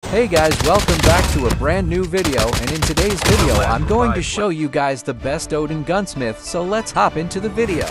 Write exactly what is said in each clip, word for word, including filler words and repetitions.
Hey guys, welcome back to a brand new video, and in today's video I'm going to show you guys the best Oden Gunsmith, so let's hop into the video.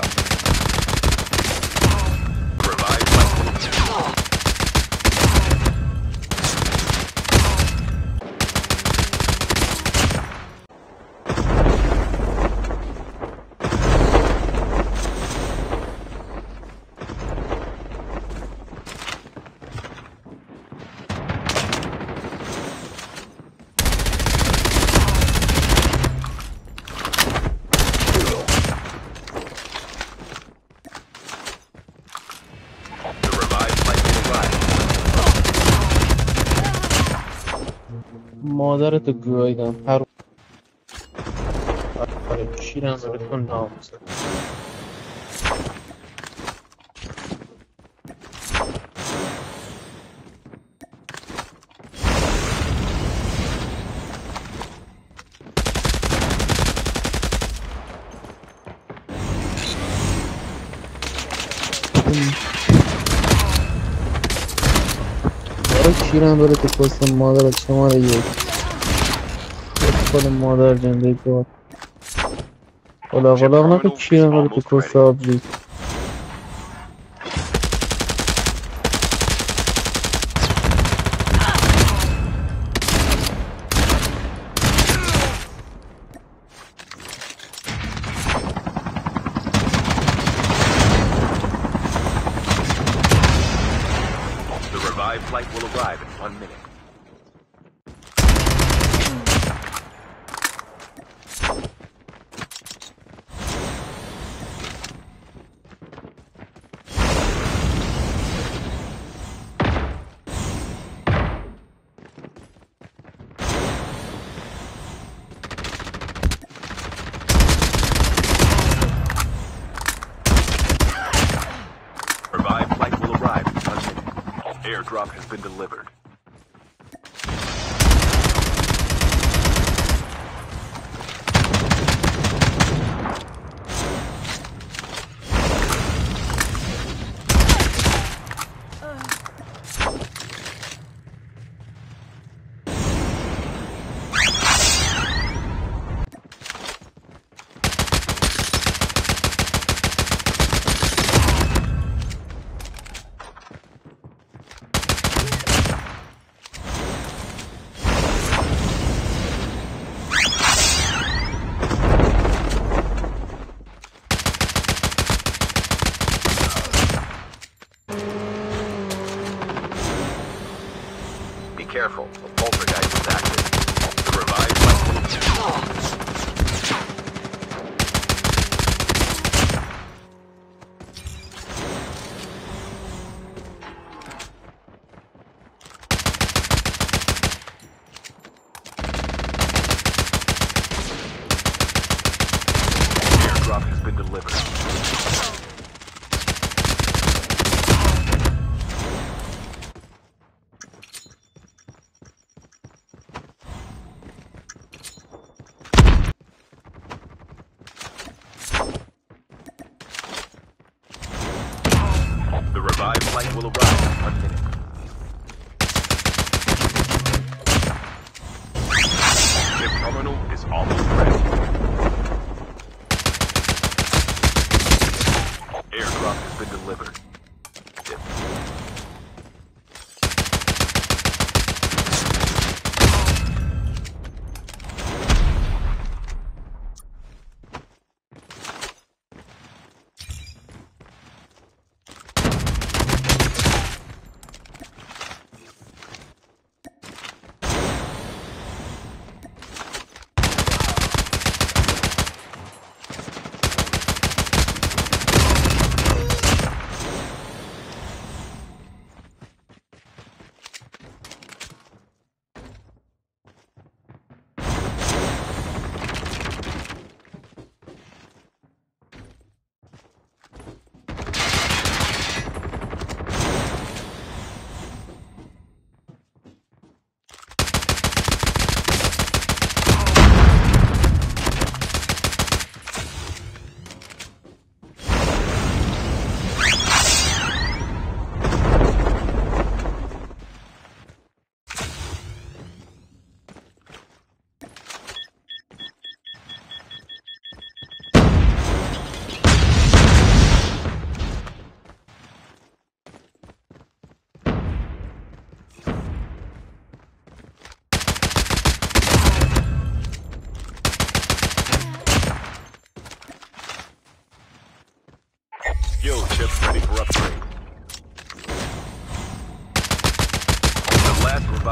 مادرتو گویدم هر آره کیرم داره تو ناموسه کیرم داره تو پست مادرت شماره یک خود مادر جنده کار قلاق قلاق نکن کیرم داره تو پست آبجی Flight will arrive in one minute. Revived flight will arrive in one minute. Airdrop has been delivered. Careful, the poltergeist is active. The revived flight will Airdrop has been delivered. The revived flight will arrive in one minute. Ship terminal is almost ready. Airdrop has been delivered.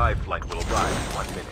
revived flight will arrive in one minute.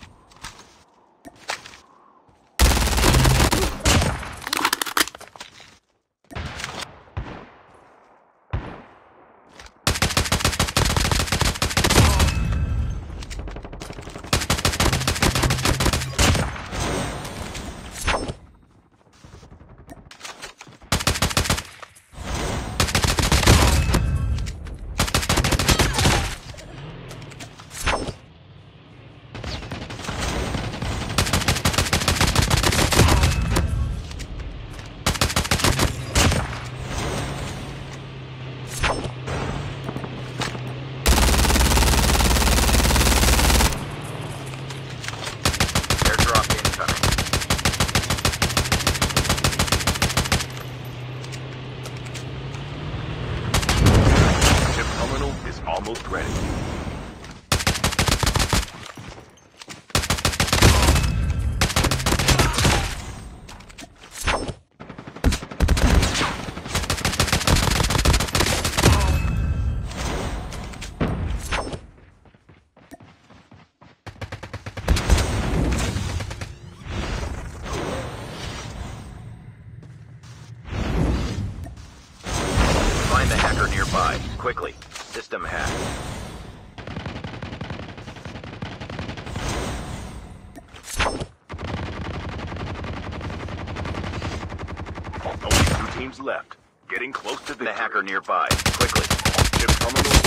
Almost ready. Find the hacker nearby, quickly. System hack. Only two teams left. Getting close to the hacker nearby. Quickly. Chip terminal